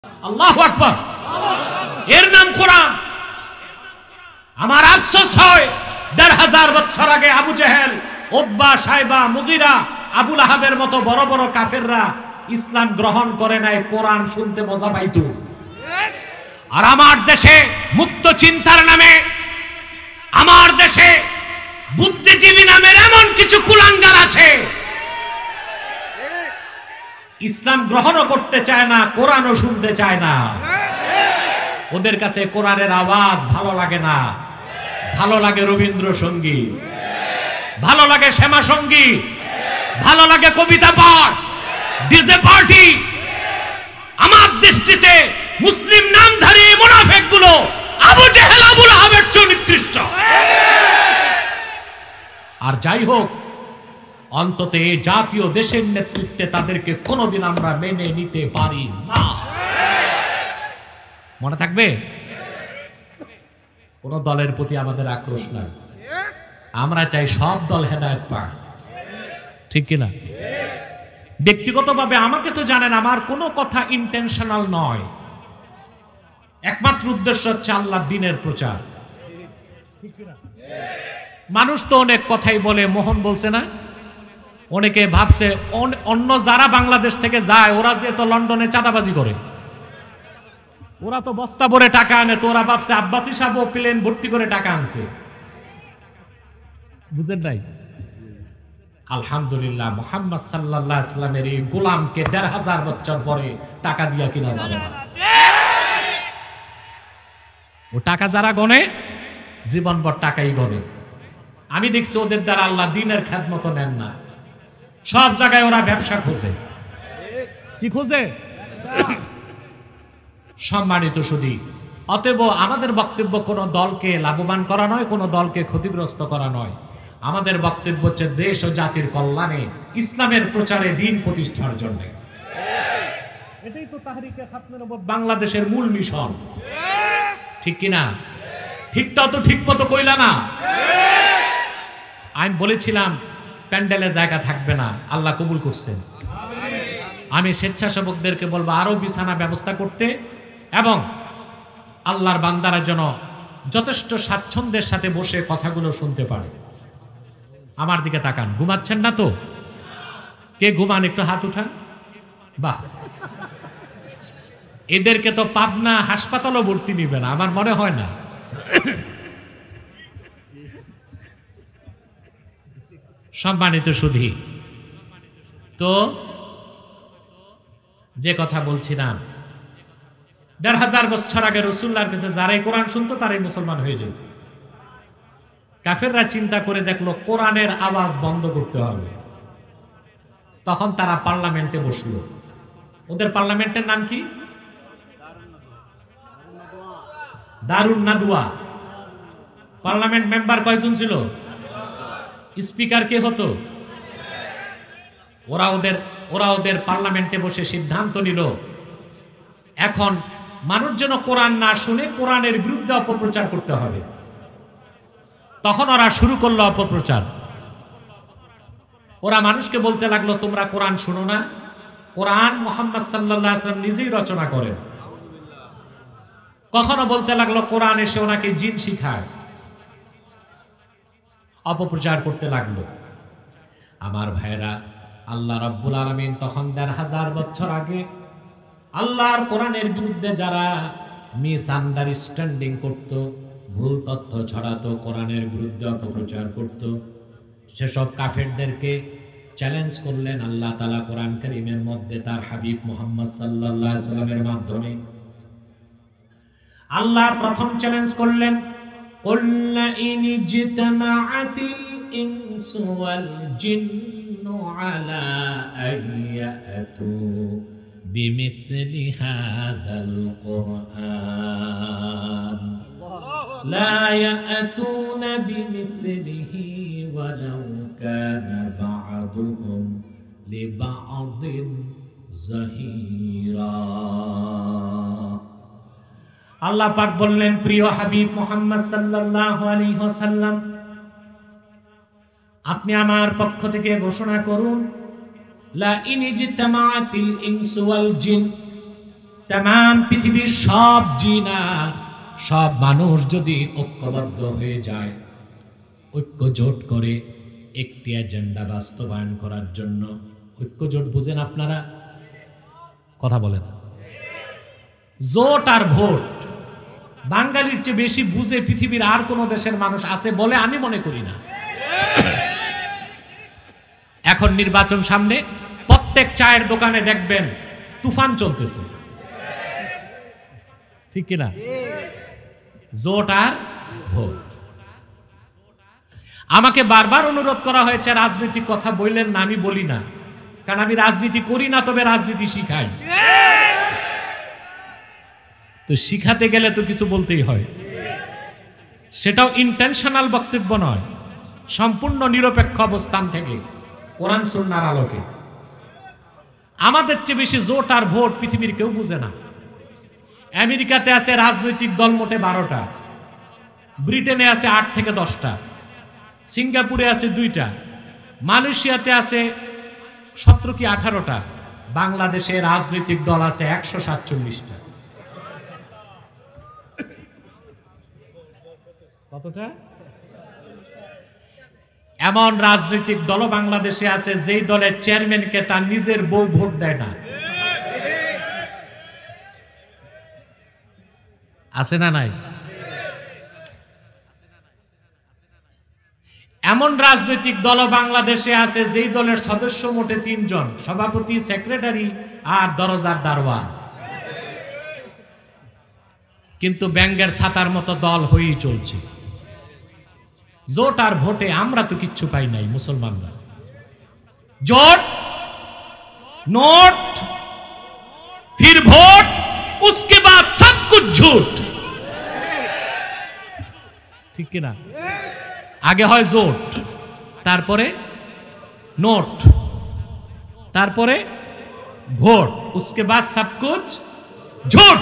আল্লাহু আকবার। এর নাম কোরআন। আমার আফসোস হয় ১৫০০ বছর আগে আবু জেহেল, উতবা, সাইবা, মুগীরা, আবু লাহাবের মতো বড় বড় কাফেররা ইসলাম গ্রহণ করে নাই, কোরআন শুনতে মজা পাইতো। আর আমার দেশে মুক্ত চিন্তার নামে, আমার দেশে বুদ্ধিজীবী নামের এমন কিছু কুলাঙ্গার আছে, ইসলাম গ্রহণও করতে চায় না, কোরআনও শুনতে চায় না। ওদের কাছে কোরআনের আওয়াজ ভালো লাগে না, ভালো লাগে রবীন্দ্রসঙ্গীত, ভালো লাগে শ্যামা সঙ্গীত, ভালো লাগে কবিতা পাঠ, ডিজে পার্টি। আমার দৃষ্টিতে মুসলিম নামধারী মুনাফিকগুলো আবু জেহেল, আবু লাহাবের চেয়ে নিকৃষ্ট। আর যাই হোক, অন্তত এই জাতীয় দেশের নেতৃত্বে তাদেরকে কোনোদিন আমরা মেনে নিতে পারি না। মনে থাকবে, কোন দলের প্রতি আমাদের আক্রোশ নাই, আমরা চাই সব দল হেদায়েত পাক, ঠিক কিনা? ব্যক্তিগতভাবে আমাকে তো জানেন, আমার কোনো কথা ইন্টেনশনাল নয়, একমাত্র উদ্দেশ্য হচ্ছে আল্লাহর দ্বীনের প্রচার। মানুষ তো অনেক কথাই বলে, মোহন বলছে না, অনেকে ভাবছে অন্য যারা বাংলাদেশ থেকে যায় ওরা যে তো লন্ডনে চাঁদাবাজি করে, ওরা তো বস্তা ভরে টাকা আনে, তো ওরা ভাবছে আব্বাসী সাহেব প্লেন ভর্তি করে টাকা আনছে। বুঝেন নাই? আলহামদুলিল্লাহ, মুহাম্মদ সাল্লাল্লাহু আলাইহি ওয়াসাল্লামের এই গোলামকে ১৫০০ বছর পরে টাকা দিয়া কিনা যাবে না। ও টাকা যারা গনে, জীবনভর টাকাই গনে। আমি দেখছি ওদের দ্বারা আল্লাহ দ্বীনের খেদমত নেন না, সব জায়গায় ওরা ব্যবসা খোঁজে। কি খোঁজে? সম্মানিত সুধী, অতএব আমাদের বক্তব্য কোনো দলকে লাভবান করা নয়, কোনো দলকে ক্ষতিগ্রস্ত করা নয়। আমাদের বক্তব্য হচ্ছে দেশ ও জাতির কল্যাণে, ইসলামের প্রচারে, দ্বীন প্রতিষ্ঠার জন্য। এটাই তো তাহরিকে খাতমে নবুয়ত বাংলাদেশের মূল মিশন, ঠিক কিনা? ঠিকটা তো ঠিক মতো কইলা না। আমি বলেছিলাম প্যান্ডেলে জায়গা থাকবে না, আল্লাহ কবুল করছেন। আমি স্বেচ্ছাসেবকদেরকে বলবো আরো বিছানা ব্যবস্থা করতে, এবং আল্লাহর বান্দারা যেন যথেষ্ট স্বাচ্ছন্দ্যের সাথে বসে কথাগুলো শুনতে পারে। আমার দিকে তাকান, ঘুমাচ্ছেন না তো? কে ঘুমান একটু হাত উঠান। বাহ, এদেরকে তো পাবনা হাসপাতালও ভর্তি নিবে না, আমার মনে হয় না। সম্মানিত সুধী, তো যে কথা বলছিলাম, ১৫০০ বছর আগে রাসূলুল্লাহর কাছে যারাই কোরআন শুনতো তারাই মুসলমান হয়ে যেত। কাফেররা চিন্তা করে দেখলো কোরআনের আওয়াজ বন্ধ করতে হবে, তখন তারা পার্লামেন্টে বসলো। ওদের পার্লামেন্টের নাম কি? দারুন নাদওয়া। পার্লামেন্ট মেম্বার কয়জন ছিল? স্পিকার কে হতো? ওরা ওদের পার্লামেন্টে বসে সিদ্ধান্ত নিল, এখন মানুষ যেন কোরআন না শুনে কোরআনের বিরুদ্ধে অপপ্রচার করতে হবে। তখন ওরা শুরু করলো অপপ্রচার। ওরা মানুষকে বলতে লাগলো, তোমরা কোরআন শুনো না, কোরআন মুহাম্মদ সাল্লাল্লাহু আলাইহি ওয়াসাল্লাম নিজেই রচনা করেন। কখনো বলতে লাগলো কোরআন এসে ওনাকে জিন শিখায়। অপপ্রচার করতে লাগলো। আমার ভাইরা, আল্লাহ রাব্বুল আলামিন তখন ১৫০০ বছর আগে আল্লাহর কোরআনের বিরুদ্ধে যারা মিস আন্ডারস্ট্যান্ডিং করত, ভুল তথ্য ছড়াতো, কোরআনের বিরুদ্ধে অপপ্রচার করত, সেসব কাফেরদেরকে চ্যালেঞ্জ করলেন আল্লাহ তাআলা কোরআন কারীমের মধ্যে তার হাবিব মুহাম্মদ সাল্লাল্লাহু আলাইহি ওয়াসাল্লামের মাধ্যমে। আল্লাহ প্রথম চ্যালেঞ্জ করলেন, কুল ইন ইজতামাআতিল ইনসু ওয়াল জিন্নু আলা আইয়াতু বিমিসলি হাযাল কুরআন লা ইয়াতুনা বিমিসলিহি ওয়ালাউ কানা বা'দুহুম লিবা'দিন যাহিরা। আল্লাহ পাক বললেন, প্রিয় হাবিব মুহাম্মদ সাল্লাল্লাহু আলাইহি ওয়াসাল্লাম, আপনি আমার পক্ষ থেকে ঘোষণা করুন, লা ইন ইজতামাআতিল ইনসু ওয়াল জিন, तमाम পৃথিবীর সব জিনা সব মানুষ যদি ঐক্যবদ্ধ হয়ে যায়, ঐক্য জোট করে একটি এজেন্ডা বাস্তবায়ন করার জন্য, ঐক্য জোট বুঝেন আপনারা? কথা বলেন। জোট আর ভোট বাঙালির চেয়ে বেশি বুঝে পৃথিবীর আর কোন দেশের মানুষ আছে বলে আমি মনে করি না। এখন নির্বাচন সামনে, প্রত্যেক চায়ের দোকানে দেখবেন তুফান চলতেছে, ঠিক কিনা? জোট আর ভোট। আমাকে বারবার অনুরোধ করা হয়েছে রাজনৈতিক কথা বললেন না, আমি বলি না, কারণ আমি রাজনীতি করি না, তবে রাজনীতি শিখাই। তো শিখাতে গেলে তো কিছু বলতেই হয়, সেটাও ইন্টেনশনাল বক্তব্য নয়, সম্পূর্ণ নিরপেক্ষ অবস্থান থেকে কোরআন সুন্নাহর আলোকে। আমাদের চেয়ে বেশি জোট আর ভোট পৃথিবীর কেউ বুঝে না। আমেরিকাতে আছে রাজনৈতিক দল মোটে 12টা, ব্রিটেনে আছে 8 থেকে 10টা, সিঙ্গাপুরে আছে 2টা, মালয়েশিয়াতে আছে 17 কি 18টা, বাংলাদেশে রাজনৈতিক দল আছে 147টা। কতটা? এমন রাজনৈতিক দল বাংলাদেশে আছে যেই দলের চেয়ারম্যানকে তার নিজের বউ ভোট দেয় না। আছে না নাই? এমন রাজনৈতিক দল বাংলাদেশে আছে যেই দলের সদস্য মোটে 3 জন, সভাপতি, সেক্রেটারি আর দরজার দারোয়ান, কিন্তু ব্যাঙ্গের ছাতার মতো দল হয়েই চলছে। জোট আর ভোটে আমরা তো কিচ্ছু পাই নাই মুসলমানরা। জোট, নোট, फिर ভোট, उसके बाद सब कुछ झूठ, ঠিক কি না? আগে হয় জোট, তারপরে নোট, তারপরে ভোট, उसके बाद सब कुछ झूठ।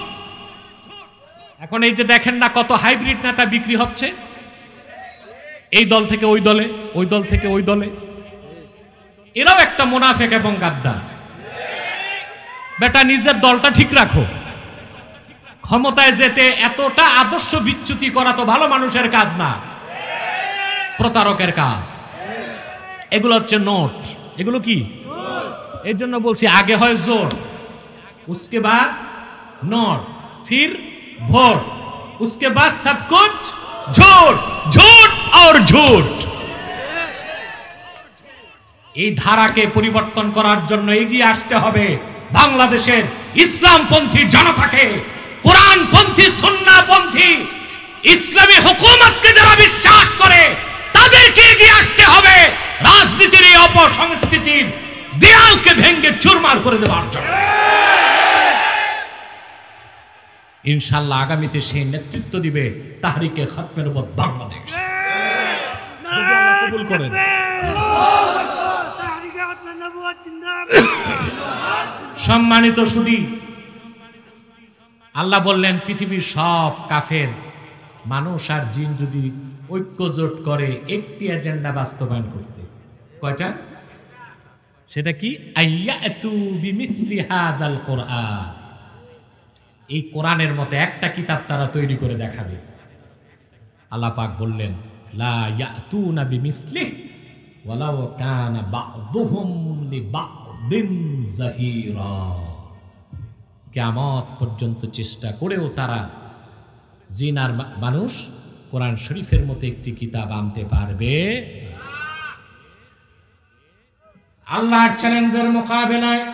এখন এই যে দেখেন না কত হাইব্রিড নেতা বিক্রি হচ্ছে, এই দল থেকে ওই দলে, ওই দল থেকে ওই দলে। এরাও একটা মুনাফিক এবং গাদ্দার। বেটা নিজের দলটা ঠিক রাখো, ক্ষমতায় যেতে এতটা আদর্শ বিচ্যুতি করা তো ভালো মানুষের কাজ না, প্রতারকের কাজ। এগুলো হচ্ছে নোট, এগুলো কি? এর জন্য বলছি আগে হয় জোট, उसके बाद নোট, फिर ভোট, उसके बाद सब कुछ झूठ, झूठ और झूठ। এই ধারাকে পরিবর্তন করার জন্য এগিয়ে আসতে হবে বাংলাদেশের ইসলামপন্থী জনতাকে, কোরআনপন্থী, সুন্নাহপন্থী, ইসলামী হুকুমতকে যারা বিশ্বাস করে তাদেরকে এগিয়ে আসতে হবে রাজনীতির এই অপসংস্কৃতির দেয়ালকে ভেঙে চুরমার করে দেওয়ার জন্য। ইনশাআল্লাহ আগামীতে সেই নেতৃত্ব দিবে তাহরিকে খাতমের উপর বাংলাদেশ। কবুল করেন। সম্মানিত সুধী, আল্লাহ বললেন পৃথিবীর সব কাফের মানুষ আর জিন যদি ঐক্যজোট করে একটি এজেন্ডা বাস্তবায়ন করতে, কয়টা? সেটা কি? আইয়াতু বিমিসলি হাদাল কোরআন, এই কোরআনের মতো একটা কিতাব তারা তৈরি করে দেখাবে। আল্লাহ পাক বললেন লা ইয়াতুনা বিমিসলিহি ওয়ালাউ কানা বা'দুহুম লিবা'দিন যাহিরা। কিয়ামত পর্যন্ত চেষ্টা করেও তারা, জিন আর মানুষ, কোরআন শরীফের মতো একটি কিতাব আনতে পারবে। আল্লাহর চ্যালেঞ্জের মোকাবেলায়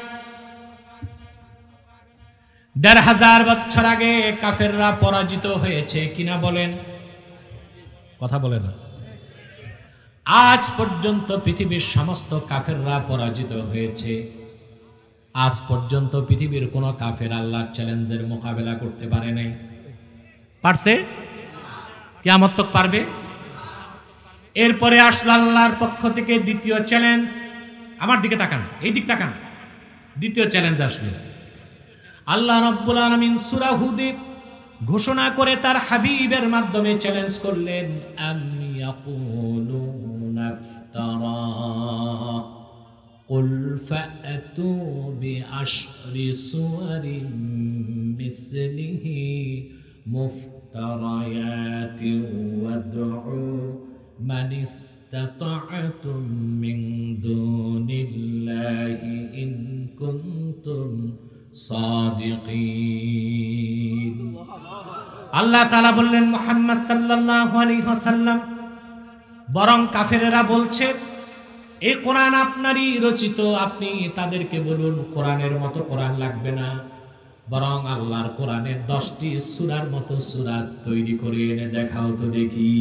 ১৫০০ বছর আগে কাফেররা পরাজিত হয়েছে কিনা বলেন? কথা বলে না। আজ পর্যন্ত পৃথিবীর সমস্ত কাফেররা পরাজিত হয়েছে। আজ পর্যন্ত পৃথিবীর কোন কাফের আল্লাহর চ্যালেঞ্জের মোকাবেলা করতে পারে নাই। পারছে? কিয়ামত তক পারবে? এরপরে আসলো আল্লাহর পক্ষ থেকে দ্বিতীয় চ্যালেঞ্জ। আমার দিকে তাকান, এই দিক তাকান। দ্বিতীয় চ্যালেঞ্জ আসলো। আল্লাহ রাব্বুল আলামিন সূরা হুদে ঘোষণা করে তার হাবিবের মাধ্যমে চ্যালেঞ্জ করলেন, আম ইয়াকুলুনা ইফতারা, কুল ফাতু বিআশরি সুওয়ারিন মিসলিহি মুফতারায়াতিন ওয়াদউ মান ইসতাতা'তুম মিন দুনিল্লাহি ইন কুনতুম সাদিকিন। আল্লাহ তাআলা বললেন, মুহাম্মদ সাল্লাল্লাহু আলাইহি ওয়াসাল্লাম, বরং কাফেরেরা বলছে এই কোরআন আপনারই রচিত, আপনি তাদেরকে বলুন কোরআনের মতো কোরআন লাগবে না, বরং আল্লাহর কোরআনের 10টি সূরার মতো সূরা তৈরি করে এনে দেখাও তো দেখি।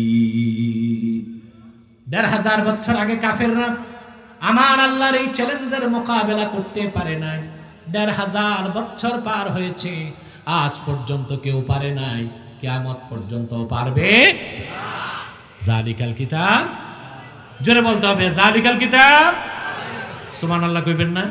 ১৫০০ বছর আগে কাফেররা আমার আল্লাহর এই চ্যালেঞ্জের মোকাবেলা করতে পারে নাই। ১৫০০ বছর পার হয়েছে, আজ পর্যন্ত কেউ পারে নাই, কিয়ামত পর্যন্ত পারবে না। জালিকাল কিতাব, জোরে বলতে হবে জালিকাল কিতাব। সুবহানাল্লাহ কইবেন না?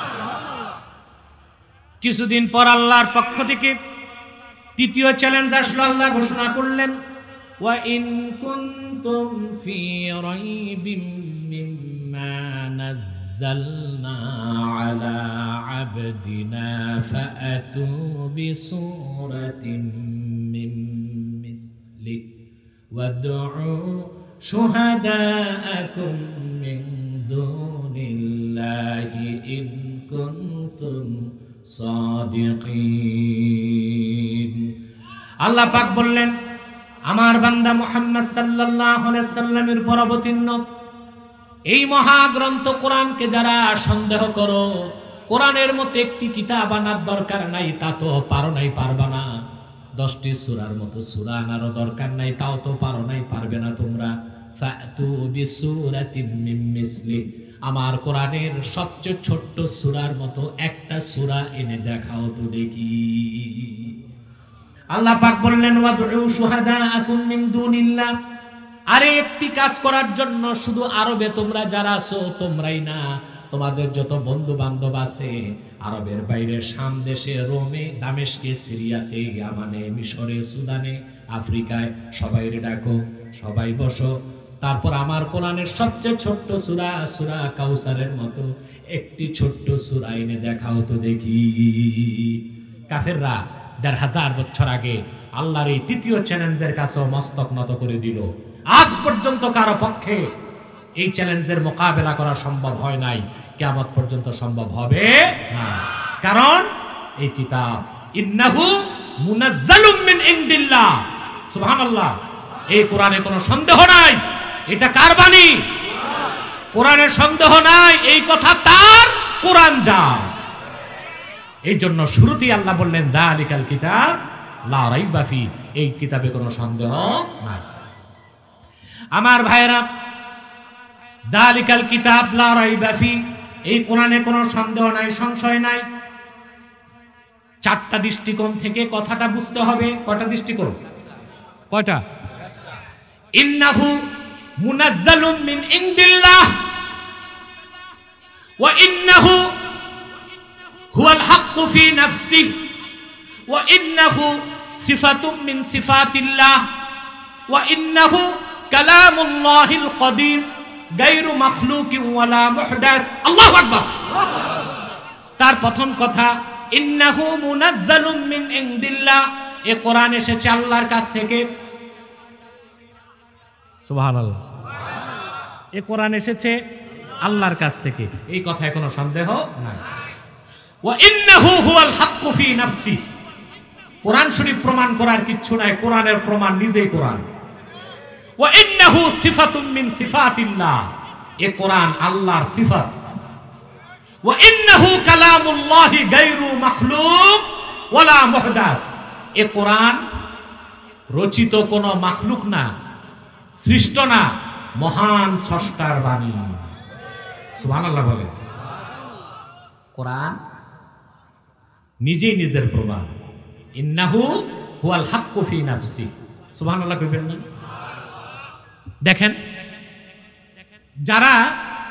কিছুদিন পর আল্লাহর পক্ষ থেকে তৃতীয় চ্যালেঞ্জ আসলো। আল্লাহ ঘোষণা করলেন, ওয়া ইন কুনতুম ফি রাইবিম মিম্মা নাযালনা আলা আবদিনা ফাআতু বিসূরাতিন মিন মিসলি ওয়াদউ শুহাদাআকুম মিন দুনিল্লাহি ইন কুনতুম সাদিকিন। আল্লাহ পাক বললেন, আমার বান্দা মুহাম্মদ সাল্লাল্লাহু আলাইহি সাল্লামের উপর অবতীর্ণ এই মহাগ্রন্থ কোরআনকে যারা সন্দেহ করো, কোরআনের মতো একটি কিতাব আনার দরকার নাই, তা তো পারো নাই, পারবা না। 10টি সূরার মতো সূরা আনারও দরকার নাই, তাও তো পারো নাই, পারবে না তোমরা। ফাতু বিসূরাতিন মিন মিসলি, আমার কোরআনের সবচেয়ে ছোট্ট সূরার মতো একটা সূরা এনে দেখাও তো দেখি। আল্লাহ পাক বললেন, ওয়াদউ শুহাদাআকুম মিন দুনিল্লাহ, আরে একটি কাজ করার জন্য শুধু আরবে তোমরা যারা আছো তোমরাই না, তোমাদের যত বন্ধু বান্ধব আছে আরবের বাইরে, শাম দেশে, রোমে, দামেস্কে, সিরিয়াতে, ইয়ামানে, মিশরে, সুদানে, আফ্রিকায়, সবাইরে ডাকো, সবাই বসো। তারপর আমার কোরআনের সবচেয়ে ছোট্ট সূরা, সূরা কাউসারের মতো একটি ছোট্ট সূরা এনে দেখাও তো দেখি। কাফেররা ১৫০০ বছর আগে আল্লাহর এই তৃতীয় চ্যালেঞ্জের কাছেও মস্তক নত করে দিল। আজ পর্যন্ত কারো পক্ষে এই চ্যালেঞ্জের মোকাবেলা করা সম্ভব হয় নাই, কিয়ামত পর্যন্ত সম্ভব হবে না। কারণ এই কিতাব ইন্নাহু মুনাজ্জালুম মিন ইনদিল্লাহ, সুবহানাল্লাহ। এই কোরআনে কোনো সন্দেহ নাই, এটা কার বাণী? কোরআনের সন্দেহ নাই, এই কথা তার, কোরআন যার। এই জন্য শুরুতেই আল্লাহ বললেন, যালিকাল কিতাব লা রাইবা ফি, এই কিতাবে কোনো সন্দেহ নাই। আমার ভাইরা, যালিকাল কিতাব লা রাইবা ফি, এই কোরআনে কোনো সন্দেহ নাই, সংশয় নাই। 4টা দৃষ্টিকোণ থেকে কথাটা বুঝতে হবে। কয়টা দৃষ্টিকোণ? কয়টা? ইন্নাহু মুনাজ্জালুম মিন ইনদিল্লাহ ওয়া ইন্নাহু হুয়াল হাক্কু ফি নাফসিহি ওয়া ইন্নাহু সিফাতুম মিন সিফাতিল্লাহ ওয়া ইন্নাহু কালামুল্লাহিল কদিম গায়রু মাখলুকিন ওয়ালা মুহদাস। আল্লাহু আকবার। তার প্রথম কথা, ইন্নাহু মুনাজ্জালুম মিন ইনদিল্লাহ, এই কোরআন এসেছে আল্লাহর কাছ থেকে। সুবহানাল্লাহ। এই কোরআন এসেছে আল্লাহর কাছ থেকে, এই কথায় কোনো সন্দেহ নাই। ওয়া ইন্নাহু হুয়াল হাক্কু ফি নাফসি, কোরআন শরীফ প্রমাণ করার কিচ্ছু নাই, কোরআনের প্রমাণ নিজেই কোরআন। ওয়া ইন্নাহু সিফাতুম মিন সিফাতিল্লাহ, এই কোরআন আল্লাহর সিফাত। ওয়া ইন্নাহু কালামুল্লাহি গায়রু মাখলুক ওয়ালা মুহদাস, এই কোরআন রচিত কোনো মাখলুক না, সৃষ্ট না, মহান স্রষ্টার বাণী। সুবহানাল্লাহ বলে। কোরআন নিজেই নিজের প্রমাণ। ইন্নাহু হুয়াল হাক্কু ফি নাফসি, সুবহানাল্লাহ কইবেন না? দেখেন, যারা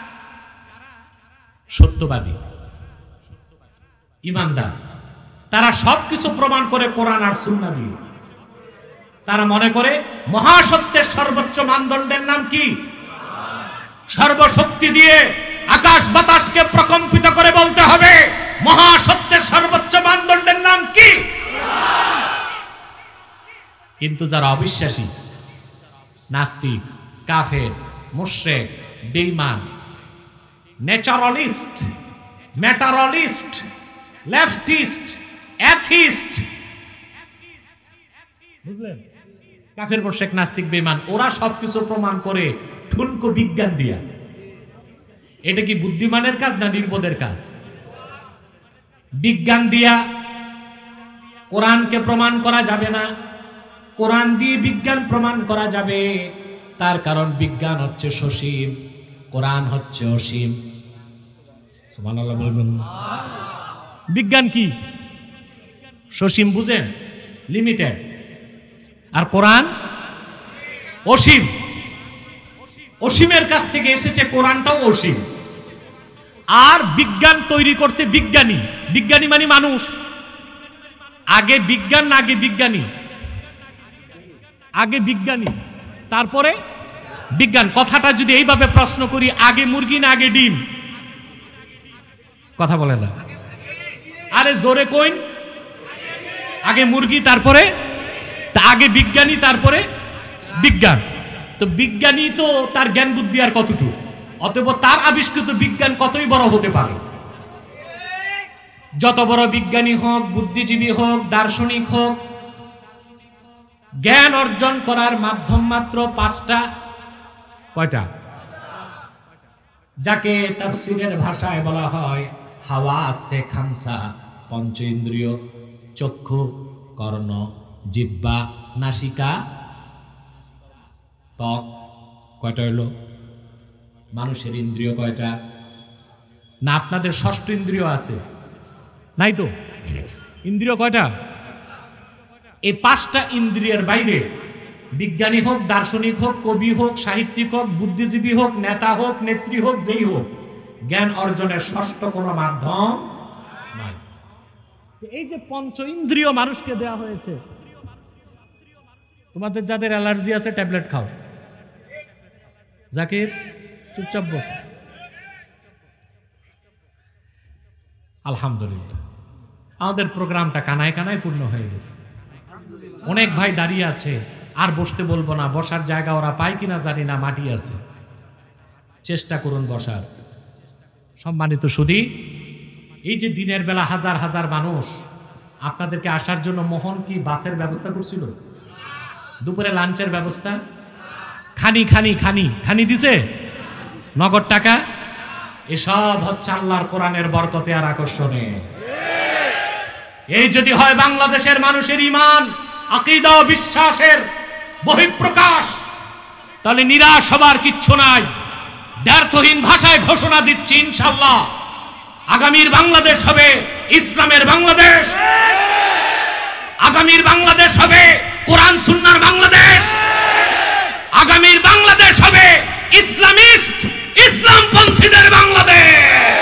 সত্যবাদী, ঈমানদার, তারা সবকিছু প্রমাণ করে কোরআন আর সুন্নাহ দিয়ে। তারা মনে করে মহাসত্যের সর্বোচ্চ মানদণ্ডের নাম কি? সর্বশক্তি দিয়ে আকাশ বাতাসকে প্রকম্পিত করে বলতে হবে মহাসত্যের সর্বোচ্চ মানদণ্ডের নাম কি? কিন্তু যারা অবিশ্বাসী, নাস্তিক, কাফের, মুশরিক, বেঈমান, ন্যাচারালিস্ট, ম্যাটারালিস্ট, লেফটিস্ট, অ্যাথিস্ট, বুঝলেন? কাফের, মুশরিক, নাস্তিক, বেঈমান, ওরা সবকিছু প্রমাণ করে ঠুনকো বিজ্ঞান দিয়া। এটা কি বুদ্ধিমানের কাজ না নির্বোধের কাজ? বিজ্ঞান দিয়া কোরআনকে প্রমাণ করা যাবে না, কোরআন দিয়ে বিজ্ঞান প্রমাণ করা যাবে। তার কারণ বিজ্ঞান হচ্ছে সসীম, কোরআন হচ্ছে অসীম। সুবহানাল্লাহ বলবেন। বিজ্ঞান কি? সসীম, বুঝেন? লিমিটেড। আর কোরআন অসীম। অসীমের কাছ থেকে এসেছে, কোরআনটাও অসীম। আর বিজ্ঞান তৈরি করছে বিজ্ঞানী। বিজ্ঞানী মানে মানুষ। আগে বিজ্ঞান না আগে বিজ্ঞানী? আগে বিজ্ঞানী, তারপরে বিজ্ঞান। কথাটা যদি এইভাবে প্রশ্ন করি, আগে মুরগি না আগে ডিম? কথা বলে না। আরে জোরে কইন। আগে মুরগি, তারপরে আগে বিজ্ঞানী, তারপরে বিজ্ঞান। তো বিজ্ঞানী তো তার জ্ঞান বুদ্ধি আর কতটুকু, অতএব তার আবিষ্কৃত বিজ্ঞান কতই বড় হতে পারে। যত বড় বিজ্ঞানী হোক, বুদ্ধিজীবী হোক, দার্শনিক হোক, জ্ঞান অর্জন করার মাধ্যম মাত্র পাঁচটা। কয়টা? যাকে তাফসীরের ভাষায় বলা হয় হাওয়াসে খামসা, পঞ্চ ইন্দ্রিয়, চক্ষু, কর্ণ, জিহ্বা, নাসিকা, ত্বক। কয়টা হইল? মানুষের ইন্দ্রিয় কয়টা? না আপনাদের ষষ্ঠ ইন্দ্রিয় আছে? নাই তো। ইন্দ্রিয় কয়টা? এই পাঁচটা ইন্দ্রিয়ের বাইরে বিজ্ঞানী হোক, দার্শনিক হোক, কবি হোক, সাহিত্যিক হোক, বুদ্ধিজীবী হোক, নেতা হোক, নেত্রী হোক, যেই হোক, জ্ঞান অর্জনের ষষ্ঠ কোনো মাধ্যম নাই। এই যে পঞ্চ ইন্দ্রিয় মানুষকে দেয়া হয়েছে, তোমাদের যাদের অ্যালার্জি আছে ট্যাবলেট খাও। জাকির চুপচাপ বস। আলহামদুলিল্লাহ আমাদের প্রোগ্রামটা কানায় কানায় পূর্ণ হয়ে গেছে। অনেক ভাই দাঁড়িয়ে আছে, আর বসতে বলবো না, বসার জায়গা ওরা পায় কিনা জানি না, মাটি আছে, চেষ্টা করুন বসার। সম্মানিত সুধী, এই যে দিনের বেলা হাজার হাজার মানুষ আপনাদেরকে আসার জন্য, মোহন কি বাসের ব্যবস্থা করছিল? দুপুরে লাঞ্চের ব্যবস্থা? খানি খানি খানি খানি দিছে? নগদ টাকা? এসব হচ্ছে আল্লাহর কোরআনের বরকতে আর আকর্ষণে। এই যদি হয় বাংলাদেশের মানুষের ঈমান, আকীদা ও বিশ্বাসের বহিঃপ্রকাশ, তাহলে নিরাশ হবার কিচ্ছু নাই। দ্ব্যর্থহীন ভাষায় ঘোষণা দিচ্ছি, ইনশাআল্লাহ আগামীর বাংলাদেশ হবে ইসলামের বাংলাদেশ। আগামীর বাংলাদেশ হবে কোরআন সুন্নাহর বাংলাদেশ। আগামীর বাংলাদেশ হবে ইসলামিস্ট, ইসলামপন্থীদের বাংলাদেশ।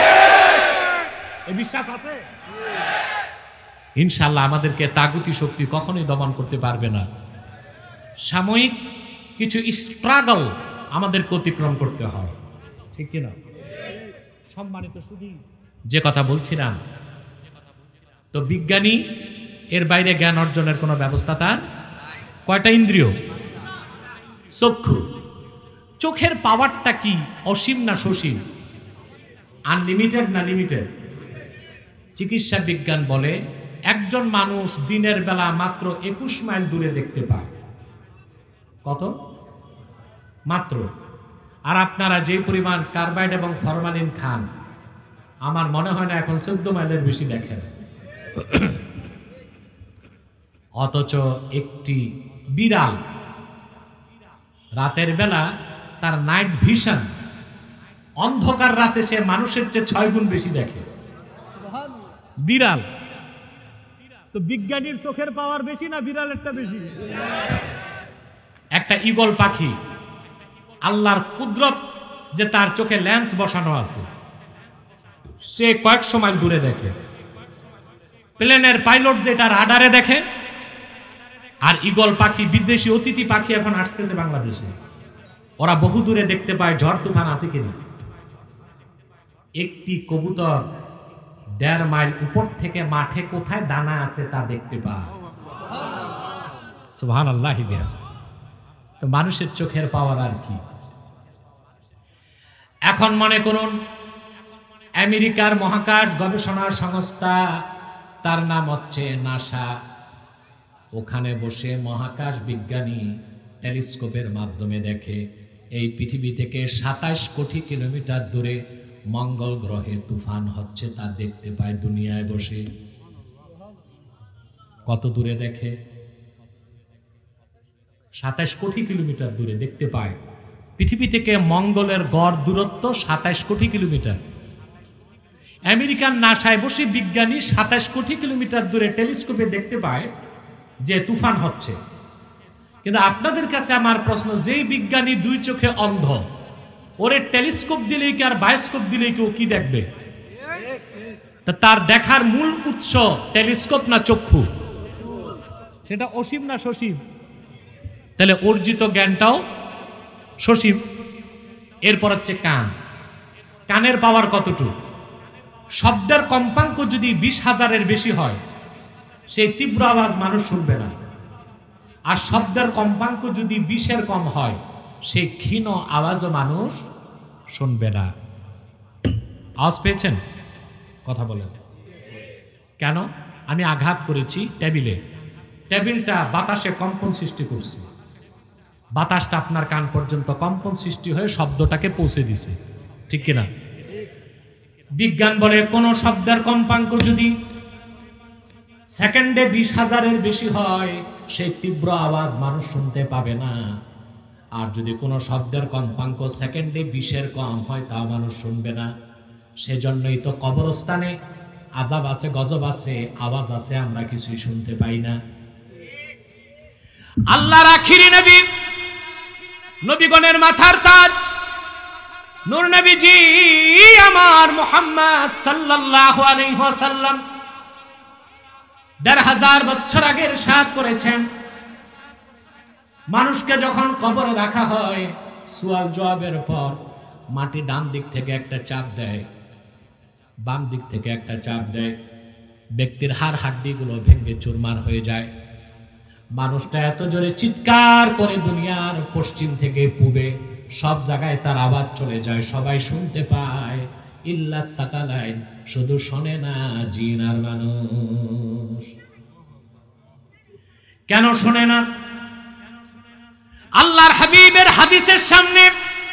এই বিশ্বাস আছে? ইনশাআল্লাহ আমাদেরকে তাগুতি শক্তি কখনোই দমন করতে পারবে না। সাময়িক কিছু স্ট্রাগল আমাদেরকে অতিক্রম করতে হয়, ঠিক কিনা? সম্মানিত সুধী, যে কথা বলছিলাম, তো বিজ্ঞানী এর বাইরে জ্ঞান অর্জনের কোনো ব্যবস্থা তার। কয়টা ইন্দ্রিয়? চক্ষু। চোখের পাওয়ারটা কি অসীম না সসীম? আনলিমিটেড না লিমিটেড? চিকিৎসা বিজ্ঞান বলে একজন মানুষ দিনের বেলা মাত্র 21 মাইল দূরে দেখতে পায়। কত? মাত্র। আর আপনারা যে পরিমাণ কার্বাইড এবং ফরমালিন খান, আমার মনে হয় না এখন 14 মাইলের বেশি দেখেন। অথচ একটি বিড়াল রাতের বেলা তার নাইট ভিশন, অন্ধকার রাতে সে মানুষের চেয়ে 6 গুণ বেশি দেখে। বিড়াল। তো বিজ্ঞানীর চোখের পাওয়ার বেশি না বিড়ালেরটা বেশি? একটা ঈগল পাখি, আল্লাহর কুদরত যে তার চোখে লেন্স বসানো আছে, সে কয়েকশো মাইল দূরে দেখে। প্লেনের পাইলট যেটা রাডারে দেখে, আর ঈগল পাখি, বিদেশি অতিথি পাখি এখন আসতেছে বাংলাদেশে, ওরা বহু দূরে দেখতে পায় ঝড় তুফান আছে কিনা। একটি কবুতর ১.৫ মাইল উপর থেকে মাঠে কোথায় দানা আছে তা দেখতে পায়। সুবহানাল্লাহ। তো মানুষের চোখের পাওয়ার আর কি। এখন মনে করুন আমেরিকার মহাকাশ গবেষণা সংস্থা, তার নাম হচ্ছে নাসা, ওখানে বসে মহাকাশ বিজ্ঞানী টেলিস্কোপের মাধ্যমে দেখে এই পৃথিবী থেকে ২৭ কোটি কিলোমিটার দূরে মঙ্গল গ্রহে তুফান হচ্ছে, তা দেখতে পায় দুনিয়ায় বসে। কত দূরে দেখে? ২৭ কোটি কিলোমিটার দূরে দেখতে পায়। পৃথিবী থেকে মঙ্গলের গড় দূরত্ব ২৭ কোটি কিলোমিটার। আমেরিকান নাসায় বসে বিজ্ঞানী ২৭ কোটি কিলোমিটার দূরে টেলিস্কোপে দেখতে পায় যে তুফান হচ্ছে। কিন্তু আপনাদের কাছে আমার প্রশ্ন, যেই বিজ্ঞানী ২ চোখে অন্ধ, ওরে টেলিস্কোপ দিলেই কি আর বায়োস্কোপ দিলেই কেউ কি দেখবে? তার দেখার মূল উৎস টেলিস্কোপ না চক্ষু? সেটা অসীম না সসীম? তাহলে অর্জিত জ্ঞানটাও সসীম। এরপর হচ্ছে কান। কানের পাওয়ার কতটুকু? শব্দের কম্পাঙ্ক যদি ২০,০০০-এর বেশি হয়, সেই তীব্র আওয়াজ মানুষ শুনবে না। আর শব্দের কম্পাঙ্ক যদি ২০-এর কম হয়, সেই ক্ষীণ আওয়াজও মানুষ শুনবে না। আওয়াজ পেয়েছেন? কথা বলেন। কেন? আমি আঘাত করেছি টেবিলে, টেবিলটা বাতাসে কম্পন সৃষ্টি করছে, বাতাসটা আপনার কান পর্যন্ত কম্পন সৃষ্টি হয়ে শব্দটাকে পৌঁছে দিছে, ঠিক কিনা? বিজ্ঞান বলে কোন শব্দের কম্পাঙ্ক যদি সেকেন্ডে ২০,০০০-এর বেশি হয়, সেই তীব্র আওয়াজ মানুষ শুনতে পাবে না। আর যদি কোনো শব্দের কম্পাঙ্ক সেকেন্ডে ২০-এর কম হয়, তাও মানুষ শুনবে না। সেজন্যই তো কবরস্থানে আযাব আছে, গজব আছে, আওয়াজ আছে, আমরা কিছুই শুনতে পাই না। আল্লাহর আখিরি নবী, নবীগণের মাথার তাজ, নূর নবীজি আমার মুহাম্মদ সাল্লাল্লাহু আলাইহি ওয়াসাল্লাম ১৫০০ বছর আগে ইরশাদ করেছেন, মানুষকে যখন কবরে রাখা হয়, সুয়াল জবাবের পর মাটি ডান দিক থেকে একটা চাপ দেয়, বাম দিক থেকে একটা চাপ দেয়, ব্যক্তির হাড় হাড্ডিগুলো ভেঙে চুরমার হয়ে যায়। মানুষটা এত জোরে চিৎকার করে, দুনিয়ার পশ্চিম থেকে পূবে সব জায়গায় তার আওয়াজ চলে যায়, সবাই শুনতে পায়, ইল্লা সাকালাইন, শুধু শোনে না জিন আর মানুষ। কেন শোনে না? আল্লাহর হাবিবের হাদিসের সামনে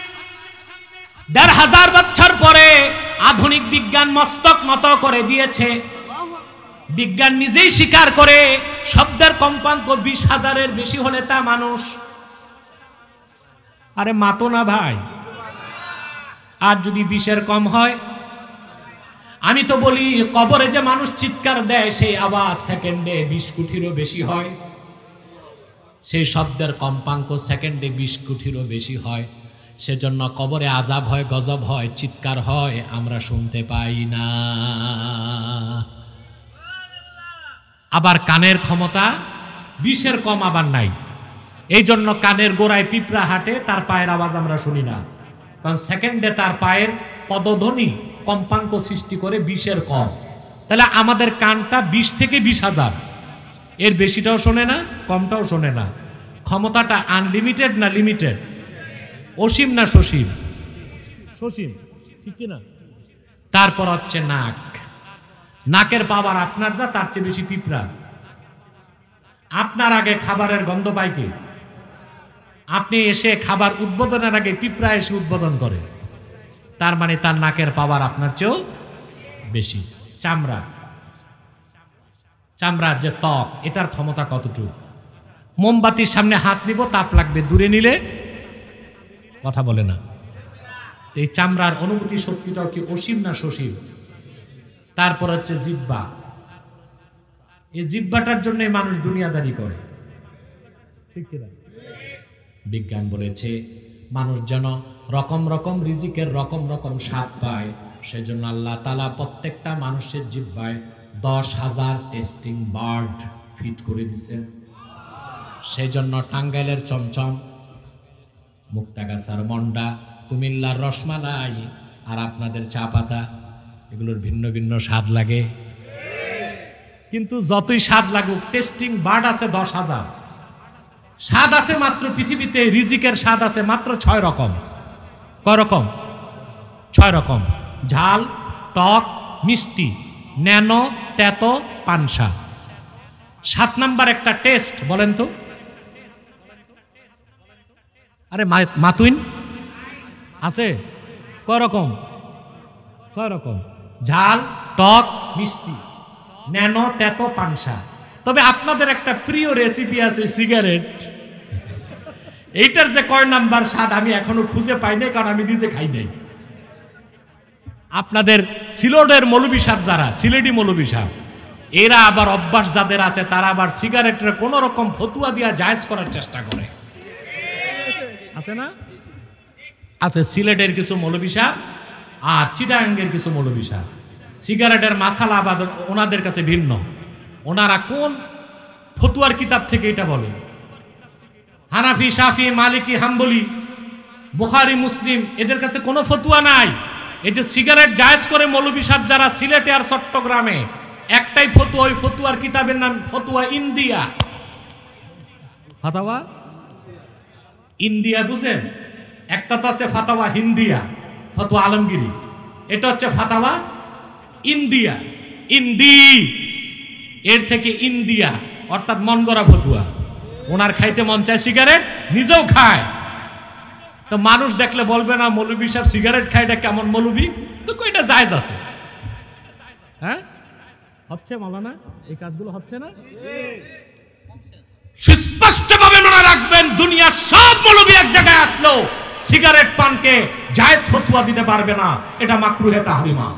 ১৫০০ বছর পরে আধুনিক বিজ্ঞান মস্তক নত করে দিয়েছে। বিজ্ঞান নিজেই স্বীকার করে, শব্দের কম্পাঙ্ক ২০,০০০-এর বেশি হলে তা মানুষ। আরে মাতো না ভাই। আর যদি ২০-এর কম হয়? আমি তো বলি, কবরে যে মানুষ চিৎকার দেয়, সেই আওয়াজ সেকেন্ডে ২০ কোটিরও বেশি হয়। সেই শব্দের কম্পাঙ্ক সেকেন্ডে ২০ কোটিরও বেশি হয়। সেজন্য কবরে আযাব হয়, গজব হয়, চিৎকার হয়, আমরা শুনতে পাই না। আবার কানের ক্ষমতা ২০-এর কম আবার নাই। এই জন্য কানের গোড়ায় পিঁপড়া হাঁটে, তার পায়ের আওয়াজ আমরা শুনি না, কারণ সেকেন্ডে তার পায়ের পদধ্বনি কম্পাঙ্ক সৃষ্টি করে ২০-এর কম। তাহলে আমাদের কানটা ২০ থেকে ২০,০০০, এর বেশিটাও শোনে না, কমটাও শোনে না। ক্ষমতাটা আনলিমিটেড না লিমিটেড? অসীম না সসীম? সসীম, ঠিক কিনা? তারপর হচ্ছে নাক। নাকের পাওয়ার আপনার যা, তার চেয়ে বেশি পিঁপড়া। আপনার আগে খাবারের গন্ধ পায় কি? আপনি এসে খাবার উদ্বোধনের আগে পিঁপড়া এসে উদ্বোধন করে, তার মানে তার নাকের পাওয়ার আপনার চেয়েও বেশি। চামড়া, চামড়ার যে ত্বক, এটার ক্ষমতা কতটুকু? মোমবাতির সামনে হাত নিব, তাপ লাগবে, দূরে নিলে কথা বলে না। এই চামড়ার অনুভূতি শক্তিটাও কি অসীম না সসীম? তারপর হচ্ছে জিহ্বা। এই জিহ্বাটার জন্য মানুষ দুনিয়াদারি করে, ঠিক কিনা? বিজ্ঞান বলেছে মানুষ যেন রকম রকম রিজিকের রকম রকম স্বাদ পায়, সেজন্য আল্লাহ তাআলা প্রত্যেকটা মানুষের জিহ্বায় ১০,০০০ টেস্টিং বার্ড ফিট করে দিয়েছেন। সেজন্য টাঙ্গাইলের চমচম, মুক্তাগাছার মন্ডা, কুমিল্লার রসমালাই, আর আপনাদের চা পাতা, এগুলোর ভিন্ন ভিন্ন স্বাদ লাগে। কিন্তু যতই স্বাদ লাগুক, টেস্টিং বার্ড আছে 10,000, স্বাদ আছে মাত্র পৃথিবীতে, রিজিকের স্বাদ আছে মাত্র 6 রকম। কয় রকম? 6 রকম। ঝাল, টক, মিষ্টি, ন্যানো, তেতো, পানসা। 7 নাম্বার একটা টেস্ট, বলেন তো। আরে মাতুইন আছে? কয় রকম? 6 রকম। ঝাল, টক, মিষ্টি, ন্যানো, তেতো, পানসা। তবে আপনাদের একটা প্রিয় রেসিপি আছে, সিগারেট। এইটার যে কয় নাম্বার স্বাদ আমি এখনো খুঁজে পাই নাই, কারণ আমি নিজে খাই নাই। আপনাদের সিলেটের মৌলবী সাহেব যারা, সিলেটি মৌলবী সাহেব, এরা আবার অভ্যাস যাদের আছে, তারা আবার সিগারেটের কোন রকম ফতুয়া দিয়া জায়েজ করার চেষ্টা করে। আছে না? আছে সিলেটের কিছু মৌলবী সাহেব আর চিটাগাঙ্গের কিছু মৌলবী সাহেব। সিগারেটের মাসালা আবার ওনাদের কাছে ভিন্ন। ওনারা কোন ফতুয়ার কিতাব থেকে এটা বলে? হানাফি, শাফি, মালিকি, হাম্বলি, বুখারী, মুসলিম, এদের কাছে কোনো ফতুয়া নাই। এই যে সিগারেট জায়েজ করে মৌলবী সাহেব যারা সিলেটে আর চট্টগ্রামে, একটাই ফতুয়া, ওই ফতুয়ার কিতাবের নাম ফতুয়া ইন্দিয়া। ফাতাওয়া ইন্দিয়া বুঝেন? একটা তো আছে ফাতাওয়া হিন্দিয়া, ফতুয়া আলমগিরি। এটা হচ্ছে ফাতাওয়া ইন্দিয়া। ইন্দি এর থেকে ইন্দিয়া, অর্থাৎ মন গড়া ফতুয়া। ওনার খাইতে মন চায় সিগারেট, নিজেও খায়। তো মানুষ দেখলে বলবে না মৌলবী সাহেব সিগারেট খায়, এটা কেমন মৌলবী? তো কয়টা জায়েজ আছে। হ্যাঁ, হচ্ছে মাওলানা, এই কাজগুলো হচ্ছে না? সুস্পষ্টভাবে মনে রাখবেন, দুনিয়ার সব মৌলবী এক জায়গায় আসলো, সিগারেট পানকে জায়েজ ফতুয়া দিতে পারবে না। এটা মাকরুহে তাহরিমা।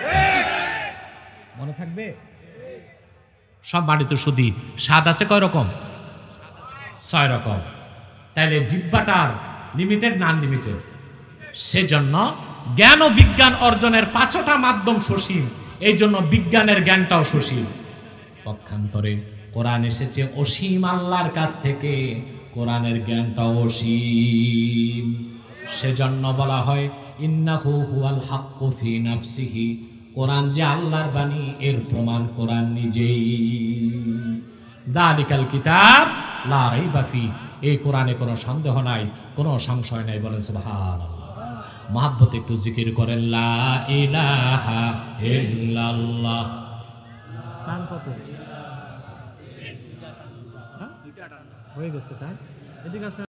মনে থাকবে? সব বাড়িতে শুধু স্বাদ আছে কয় রকম? 6 রকম। তাইলে জিহ্বাটার লিমিটেড না আনলিমিটেড? সেজন্য জ্ঞান ও বিজ্ঞান অর্জনের 5টা মাধ্যম সসীম, এই জন্য বিজ্ঞানের জ্ঞানটাও সসীম। পক্ষান্তরে কোরআন এসেছে অসীম আল্লাহর কাছ থেকে, কোরআনের জ্ঞানটাও অসীম। সেজন্য বলা হয় ইন্নাহু হুয়াল হাক্কু ফি নাফসিহি, কোরআন যে আল্লাহর বাণী, এর প্রমাণ কোরআন নিজেই। যালিকাল কিতাব লা রাইবা ফি, এই কোরআনে কোনো সন্দেহ নাই, কোনো সংশয় নাই। বলেন সুবহানাল্লাহ। মহব্বত একটু জিকির করেন, লা ইলাহা ইল্লাল্লাহ। টান কত হয়ে গেছে? তাই এদিকে